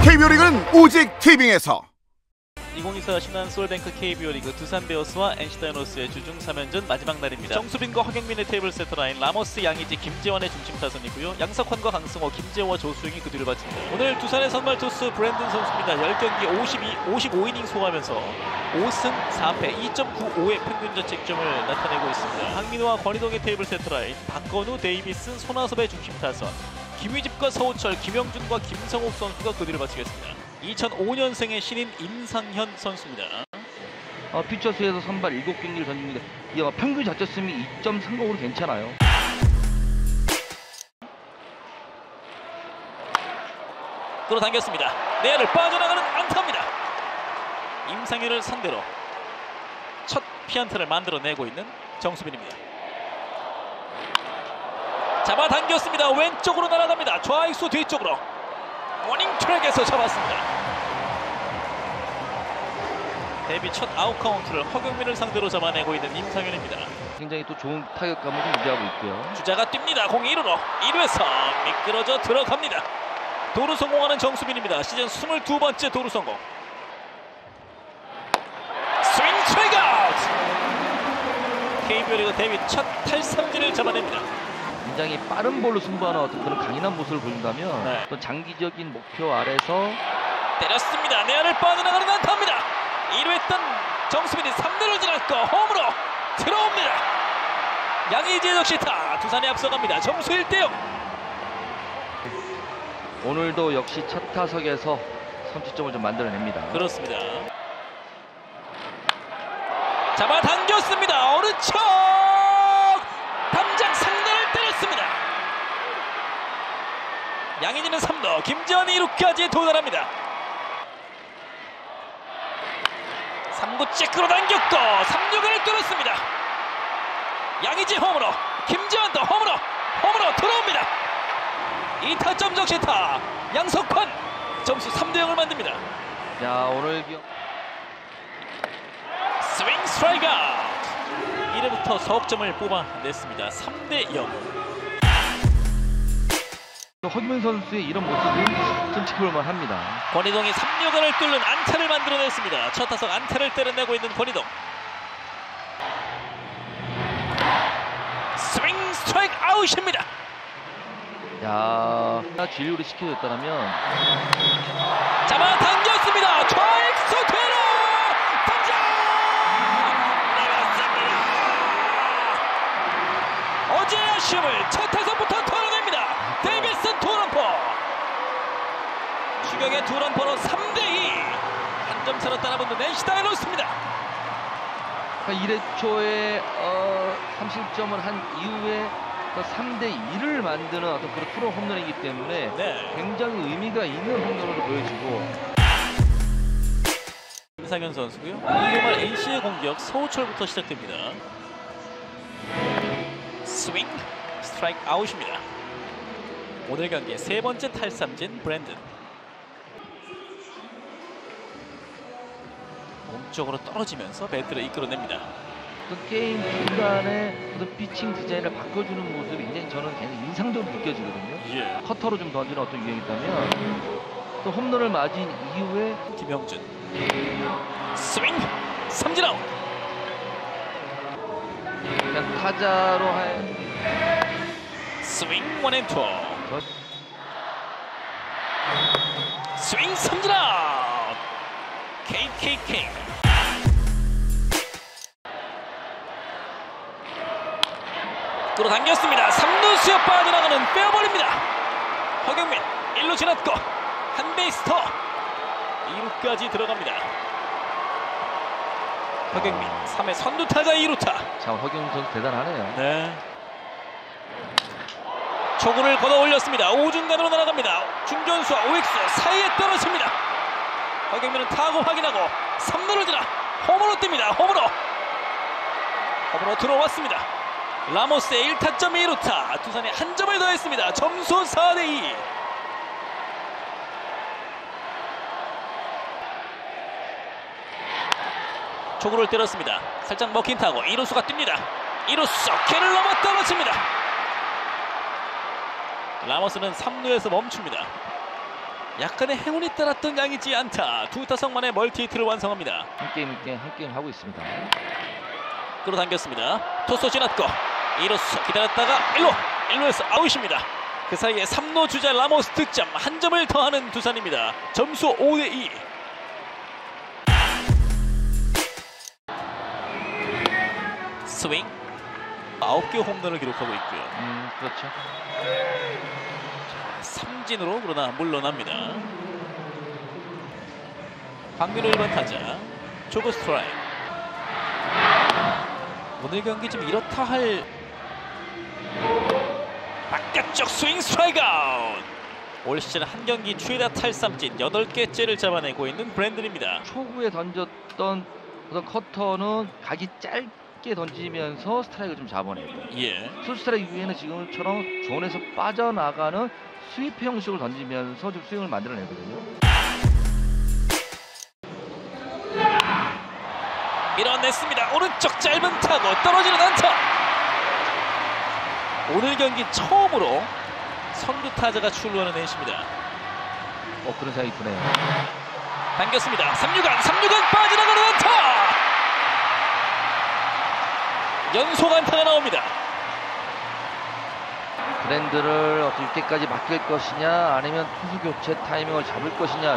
KBO 리그는 오직 티빙에서. 2024 신한 소울뱅크 KBO 리그 두산 베어스와 NC 다이노스의 주중 3연전 마지막 날입니다. 정수빈과 허경민의 테이블 세터라인, 라모스, 양의지, 김재원의 중심 타선이고요. 양석환과 강승호, 김재호와 조수영이 그 뒤를 바칩니다. 오늘 두산의 선발 투수 브랜든 선수입니다. 10경기 55이닝 소화하면서 5승 4패 2.95의 평균 자책점을 나타내고 있습니다. 황민호와 권희동의 테이블 세터라인, 박건우, 데이비슨, 손아섭의 중심 타선, 김휘집과 서우철, 김영준과 김성욱 선수가 그 뒤를 바치겠습니다. 2005년생의 신인 임상현 선수입니다. 피처스에서 선발 7경기를 던집니다. 평균 자책점이 2.30으로 괜찮아요. 끌어당겼습니다. 내야를 빠져나가는 안타입니다. 임상현을 상대로 첫 피안타를 만들어내고 있는 정수빈입니다. 잡아당겼습니다. 왼쪽으로 날아갑니다. 좌익수 뒤쪽으로 워닝 트랙에서 잡았습니다. 데뷔 첫 아웃 카운트를 허경민을 상대로 잡아내고 있는 임상현입니다. 굉장히 또 좋은 타격감을 좀 유지하고 있고요. 주자가 뜁니다. 공이 1루로 1루에서 미끄러져 들어갑니다. 도루 성공하는 정수빈입니다. 시즌 22번째 도루 성공. 스윙 스트라이크 아웃! KBO 리그 데뷔 첫 탈삼진을 잡아냅니다. 굉장히 빠른 볼로 승부하는 어떤 그런 강인한 모습을 보인다면 네. 또 장기적인 목표 아래서 때렸습니다. 내야를 빠져나가는 안타입니다. 1루했던 정수빈이 3루를 지났고 홈으로 들어옵니다. 양의지의 적시타, 두산이 앞서갑니다. 점수 1대0. 오늘도 역시 첫 타석에서 선취점을 좀 만들어냅니다. 그렇습니다. 잡아당겼습니다. 오른쪽 담장 상단을 때렸습니다. 양의지는 3루, 김재원이 2루까지 도달합니다. 3구째 끌어당겼고 3루간을 뚫었습니다. 양의지 홈으로, 김재원도 홈으로 들어옵니다. 2타점 적시타, 양석환 점수 3대0을 만듭니다. 자, 오늘 스윙 스트라이크 아웃! 1회부터 석점을 뽑아냈습니다. 3대0. 허경민 선수의 이런 모습은 좀 지켜볼만 합니다. 권희동이 3루간을 뚫는 안타를 만들어냈습니다. 첫 타석 안타를 때려내고 있는 권희동. 스윙 스트라이크 아웃입니다. 야, 진료를 시켜줬다면 잡아당겼습니다. 좌익수 뒤로 당장 나갔습니다. 어제의 아쉬움을 첫 타석부터 털어냅니다. 데이비슨 투런포. 추격의 투런포로 3대2. 한 점 차로 따라붙는 NC 다이노스입니다. 1회 초에 3실점을 한 이후에 3대2를 만드는 어떤 그런 프로 홈런이기 때문에 네. 굉장히 의미가 있는 홈런으로 보여지고. 임상현 선수고요. 2회 말 NC의 공격 서우철부터 시작됩니다. 스윙 스트라이크 아웃입니다. 오늘 경기의 세 번째 탈삼진 브랜든. 몸쪽으로 떨어지면서 배트를 이끌어냅니다. 게임 중간에 피칭 디자인을 바꿔주는 모습이 굉장히 저는 굉장히 인상적으로 느껴지거든요. 예. 커터로 좀 던지는 어떤 유형이 있다면 또 홈런을 맞은 이후에 김영준 스윙 삼진 아웃. 그냥 타자로 할 스윙 원앤투. 스윙 삼진 아웃. KKK. 끌어당겼습니다. 3루수에 빠져나가는 빼어버립니다. 허경민 1루 지났고 한 베이스 더 2루까지 들어갑니다. 허경민 3회 선두타자 2루타. 참 허경민 선수 대단하네요. 네. 초구를 걷어 올렸습니다. 오중간으로 날아갑니다. 중전수와 오익수 사이에 떨어집니다. 허경민은 타구 확인하고 3루를 지나 홈으로 뜁니다. 홈으로 들어왔습니다. 라모스의 1타점 2루타. 두산이 한 점을 더했습니다. 점수 4대2. 초구를 때렸습니다. 살짝 먹힌 타고 2루수가 뜁니다. 2루수 캐를 넘어 떨어집니다. 라모스는 3루에서 멈춥니다. 약간의 행운이 따랐던 양이지 않다. 두 타석 만에 멀티히트를 완성합니다. 한 게임 하고 있습니다. 끌어당겼습니다. 토스 지났고 2루수 기다렸다가 1루에서 아웃입니다. 그 사이에 3루 주자 라모스 득점, 한 점을 더하는 두산입니다. 점수 5대2. 스윙 9개 홈런을 기록하고 있고요. 그렇죠. 삼진으로 그러나 물러납니다. 박민호 1번 타자 초구 스트라이크. 오늘 경기 좀 이렇다 할 바깥쪽 스윙 스트라이크 아웃. 올 시즌 한 경기 최다 탈삼진 8개째를 잡아내고 있는 브랜든입니다. 초구에 던졌던 어떤 커터는 각이 짧게 던지면서 스트라이크를 좀 잡아내고, 예. 투 스트라이크 이후에는 지금처럼 존에서 빠져나가는 스위프 형식을 던지면서 좀 스윙을 만들어내거든요. 밀어냈습니다. 오른쪽 짧은 타고 떨어지는 안타. 오늘 경기 처음으로 선두 타자가 출루하는 넷입니다. 그런 생각이 드네요. 당겼습니다. 3루간 빠져나가는 안타. 연속 안타가 나옵니다. 브랜드를 어떻게 이때까지 맡길 것이냐, 아니면 투수 교체 타이밍을 잡을 것이냐.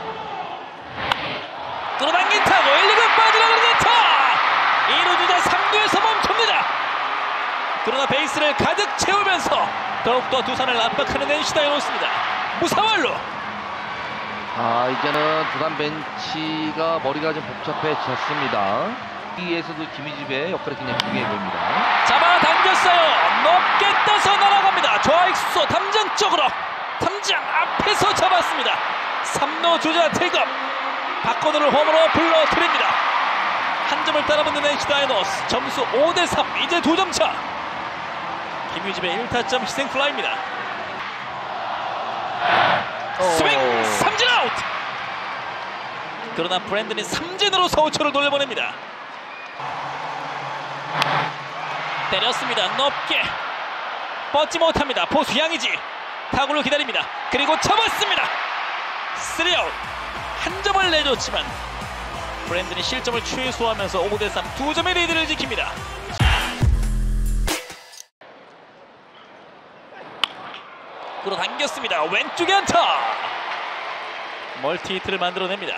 끌어당긴 타고 1, 2간 빠져나가는 안타. 2루 주자 3루에서 멈춥니다. 그러나 베이스를 가득 채우면서 더욱더 두산을 압박하는 NC 다이노스입니다. 무사활로. 이제는 두산 벤치가 머리가 좀 복잡해졌습니다. 여기에서도 김희집의 역할이 굉장히 중요해 보입니다. 잡아당겼어요. 높게 떠서 날아갑니다. 좌익수 담장 쪽으로. 담장 앞에서 잡았습니다. 3루 주자 태급. 박건우를 홈으로 불러들입니다. 한 점을 따라붙는 NC 다이노스. 점수 5대3. 이제 2점 차. 김유집의 1타점 희생플라이입니다. 스윙 삼진 아웃. 그러나 브랜든이 삼진으로 서우초를 돌려보냅니다. 때렸습니다. 높게 뻗지 못합니다. 포수 양의지 타구를 기다립니다. 그리고 잡았습니다. 3아웃. 한 점을 내줬지만 브랜든이 실점을 최소화하면서 5대3 2점의 리드를 지킵니다. 끌어당겼습니다. 왼쪽에 안타. 멀티히트를 만들어냅니다.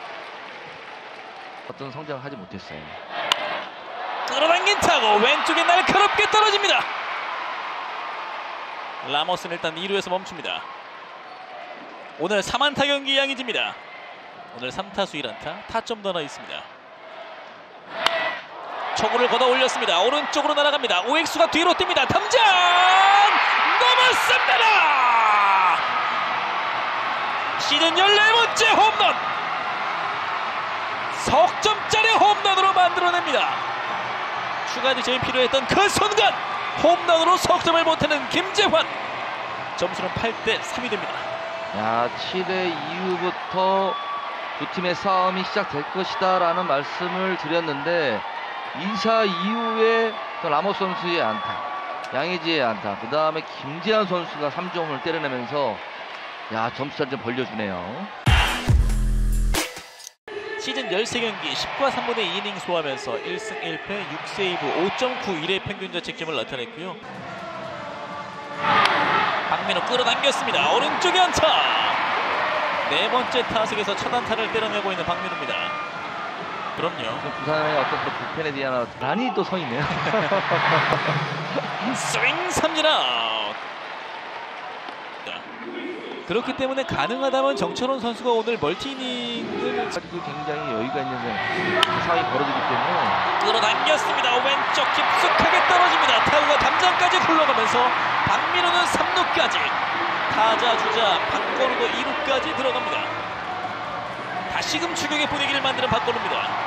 어떤 성장을 하지 못했어요. 끌어당긴 타고 왼쪽에 날카롭게 떨어집니다. 라모스는 일단 2루에서 멈춥니다. 오늘 3안타 경기 양의지입니다. 오늘 3타수 1안타, 타점도 하나 있습니다. 초구를 걷어 올렸습니다. 오른쪽으로 날아갑니다. 우익수가 뒤로 뜁니다. 담장 넘었습니다. 시즌 14번째 홈런. 석점짜리 홈런으로 만들어냅니다. 추가 득점이 필요했던 그 순간 홈런으로 석점을 못하는 김재환. 점수는 8대3이 됩니다. 7회 이후부터 두 팀의 싸움이 시작될 것이다 라는 말씀을 드렸는데, 2사 이후에 또 라모스 선수의 안타, 양의지의 안타, 그 다음에 김재환 선수가 3점을 때려내면서 점수를 좀 벌려주네요. 시즌 13경기 10과 3분의 2이닝 소화하면서 1승 1패 6세이브 5.91의 평균 자책점을 나타냈고요. 박민호 끌어당겼습니다. 오른쪽에 안타. 네 번째 타석에서 첫 안타를 때려내고 있는 박민호입니다. 그럼요. 부산의 어떤 불펜에 대한 난이 또 서 있네요. 스윙 삼진 아웃. 그렇기 때문에 가능하다면 정철원 선수가 오늘 멀티이닝을 가지고 굉장히 여유가 있는 상황이 벌어지기 때문에. 끌어당겼습니다. 왼쪽 깊숙하게 떨어집니다. 타구가 담장까지 굴러가면서 박민호는 3루까지, 타자 주자 박건우도 2루까지 들어갑니다. 다시금 추격의 분위기를 만드는 박건우입니다.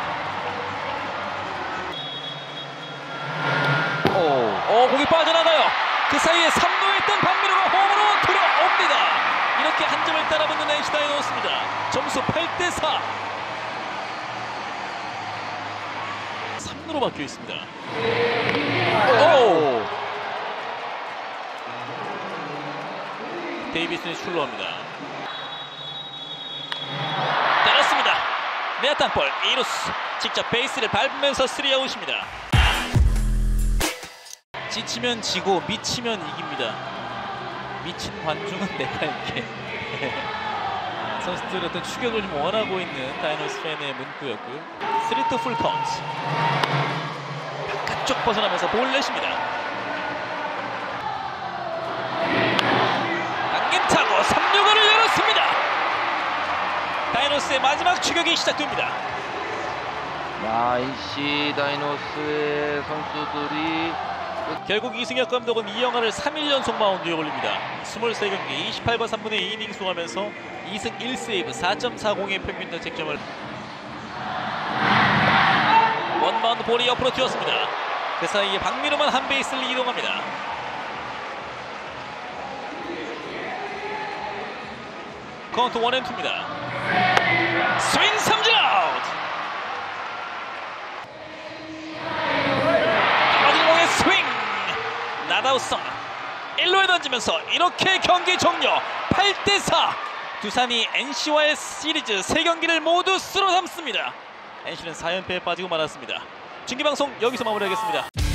공이 빠져나가요. 그 사이에 3루에 있던 박민호가 홈으로 들어옵니다. 이렇게 한 점을 따라붙는 NC 다이노스입니다. 점수 8대4. 3루로 바뀌어 있습니다. 데이비슨이 출루합니다. 내야 땅볼 2루수 직접 베이스를 밟으면서 3아웃입니다. 지치면 지고 미치면 이깁니다. 미친 관중은 내가 이렇게 선수들의 어떤 추격을 좀 원하고 있는 다이노스 팬의 문구였고요. 3투 풀 카운트. 바깥쪽 벗어나면서 볼 넷입니다. 당긴 타고 3루간을 열었습니다. 다이노스의 마지막 추격이 시작됩니다. NC 다이노스의 선수들이 결국 이승엽 감독은 이영하를 3일 연속 마운드에 올립니다. 23경기 28과 3분의 2이닝 수하면서 2승 1세이브 4.40의 평균 자책점을 원바운드 볼이 옆으로 튀었습니다. 그 사이에 박민우만 한 베이스를 이동합니다. 카운트 1&2입니다. 스윙 삼진 아웃! 떨어진 공의 스윙! 나다우성 1루에 던지면서 이렇게 경기 종료 8대4 두산이 NC와의 시리즈 3경기를 모두 쓸어 담습니다. NC는 4연패에 빠지고 말았습니다. 중계방송 여기서 마무리하겠습니다.